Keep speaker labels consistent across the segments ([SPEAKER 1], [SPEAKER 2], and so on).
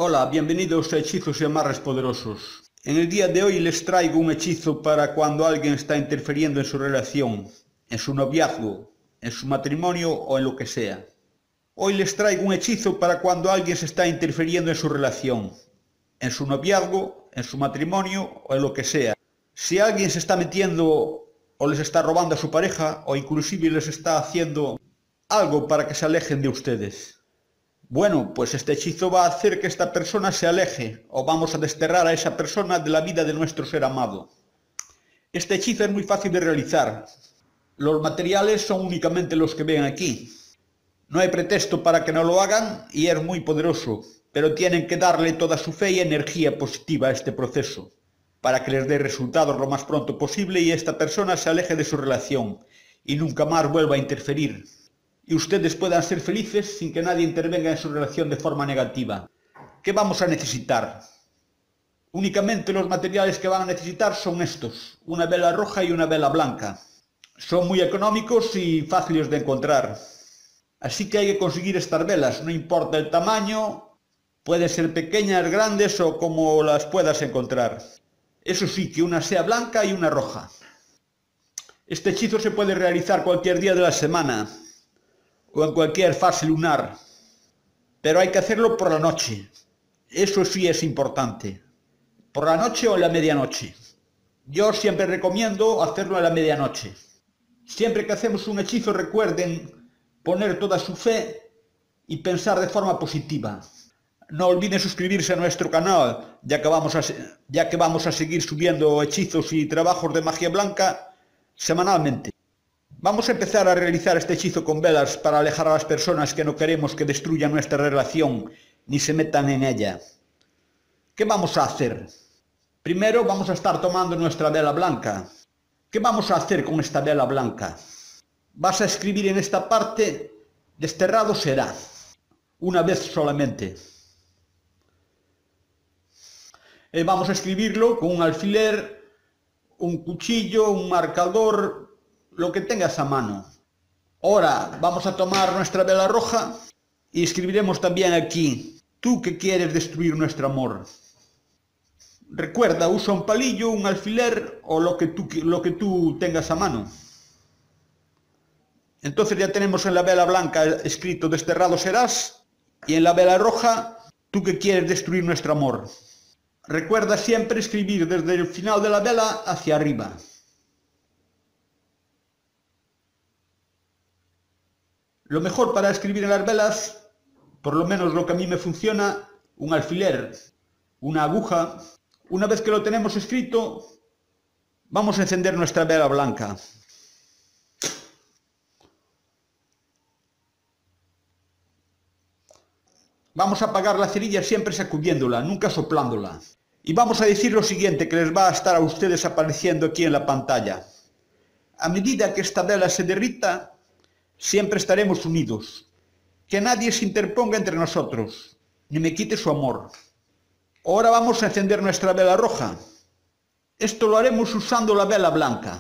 [SPEAKER 1] Hola, bienvenidos a Hechizos y Amarres Poderosos. En el día de hoy les traigo un hechizo para cuando alguien está interfiriendo en su relación, en su noviazgo, en su matrimonio o en lo que sea. Hoy les traigo un hechizo para cuando alguien se está interfiriendo en su relación, en su noviazgo, en su matrimonio o en lo que sea. Si alguien se está metiendo o les está robando a su pareja o inclusive les está haciendo algo para que se alejen de ustedes. Bueno, pues este hechizo va a hacer que esta persona se aleje, o vamos a desterrar a esa persona de la vida de nuestro ser amado. Este hechizo es muy fácil de realizar. Los materiales son únicamente los que ven aquí. No hay pretexto para que no lo hagan y es muy poderoso, pero tienen que darle toda su fe y energía positiva a este proceso, para que les dé resultados lo más pronto posible y esta persona se aleje de su relación y nunca más vuelva a interferir. Y ustedes puedan ser felices sin que nadie intervenga en su relación de forma negativa. ¿Qué vamos a necesitar? Únicamente los materiales que van a necesitar son estos, una vela roja y una vela blanca. Son muy económicos y fáciles de encontrar. Así que hay que conseguir estas velas, no importa el tamaño, pueden ser pequeñas, grandes o como las puedas encontrar. Eso sí, que una sea blanca y una roja. Este hechizo se puede realizar cualquier día de la semana o en cualquier fase lunar, pero hay que hacerlo por la noche. Eso sí es importante. Por la noche o en la medianoche. Yo siempre recomiendo hacerlo a la medianoche. Siempre que hacemos un hechizo recuerden poner toda su fe y pensar de forma positiva. No olviden suscribirse a nuestro canal, ya que vamos a seguir subiendo hechizos y trabajos de magia blanca semanalmente. Vamos a empezar a realizar este hechizo con velas para alejar a las personas que no queremos que destruyan nuestra relación ni se metan en ella. ¿Qué vamos a hacer? Primero vamos a estar tomando nuestra vela blanca. ¿Qué vamos a hacer con esta vela blanca? Vas a escribir en esta parte, desterrado será, una vez solamente. Vamos a escribirlo con un alfiler, un cuchillo, un marcador, lo que tengas a mano. Ahora vamos a tomar nuestra vela roja y escribiremos también aquí, tú que quieres destruir nuestro amor. Recuerda, usa un palillo, un alfiler o lo que tú tengas a mano. Entonces ya tenemos en la vela blanca escrito desterrado serás y en la vela roja, tú que quieres destruir nuestro amor. Recuerda siempre escribir desde el final de la vela hacia arriba. Lo mejor para escribir en las velas, por lo menos lo que a mí me funciona, un alfiler, una aguja. Una vez que lo tenemos escrito, vamos a encender nuestra vela blanca. Vamos a apagar la cerilla siempre sacudiéndola, nunca soplándola. Y vamos a decir lo siguiente que les va a estar a ustedes apareciendo aquí en la pantalla. A medida que esta vela se derrita, siempre estaremos unidos. Que nadie se interponga entre nosotros, ni me quite su amor. Ahora vamos a encender nuestra vela roja. Esto lo haremos usando la vela blanca.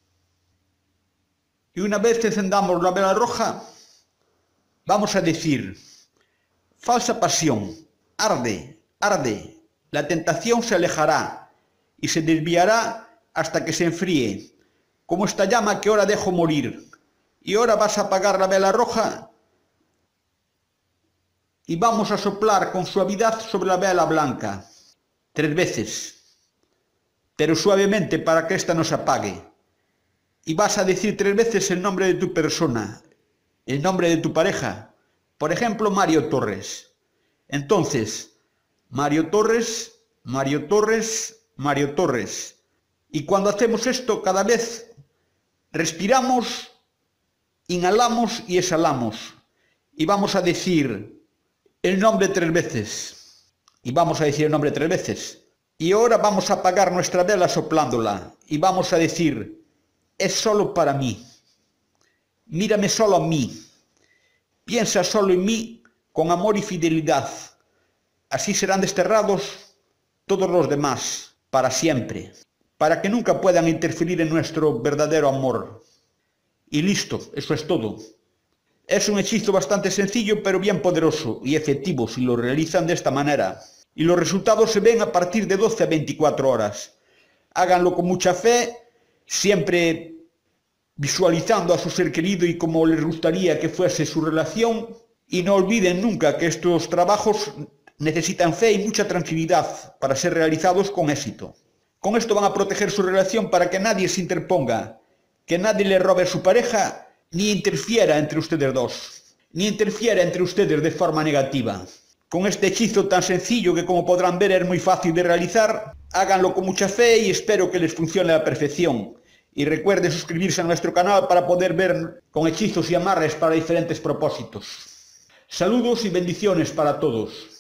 [SPEAKER 1] Y una vez que encendamos la vela roja, vamos a decir, falsa pasión, arde, arde, la tentación se alejará y se desviará hasta que se enfríe, como esta llama que ahora dejo morir. Y ahora vas a apagar la vela roja y vamos a soplar con suavidad sobre la vela blanca 3 veces, pero suavemente para que ésta no se apague. Y vas a decir 3 veces el nombre de tu persona, el nombre de tu pareja, por ejemplo Mario Torres. Entonces, Mario Torres, Mario Torres, Mario Torres. Y cuando hacemos esto, cada vez respiramos, inhalamos y exhalamos. Y vamos a decir el nombre 3 veces. Y vamos a decir el nombre 3 veces. Y ahora vamos a apagar nuestra vela soplándola. Y vamos a decir, es solo para mí. Mírame solo a mí. Piensa solo en mí con amor y fidelidad. Así serán desterrados todos los demás, para siempre. Para que nunca puedan interferir en nuestro verdadero amor. Y listo, eso es todo. Es un hechizo bastante sencillo pero bien poderoso y efectivo si lo realizan de esta manera. y los resultados se ven a partir de 12 a 24 horas. Háganlo con mucha fe, siempre visualizando a su ser querido y como les gustaría que fuese su relación, y no olviden nunca que estos trabajos necesitan fe y mucha tranquilidad para ser realizados con éxito. Con esto van a proteger su relación para que nadie se interponga, que nadie le robe a su pareja, ni interfiera entre ustedes dos, ni interfiera entre ustedes de forma negativa. Con este hechizo tan sencillo que, como podrán ver, es muy fácil de realizar, háganlo con mucha fe y espero que les funcione a la perfección. Y recuerden suscribirse a nuestro canal para poder ver con hechizos y amarres para diferentes propósitos. Saludos y bendiciones para todos.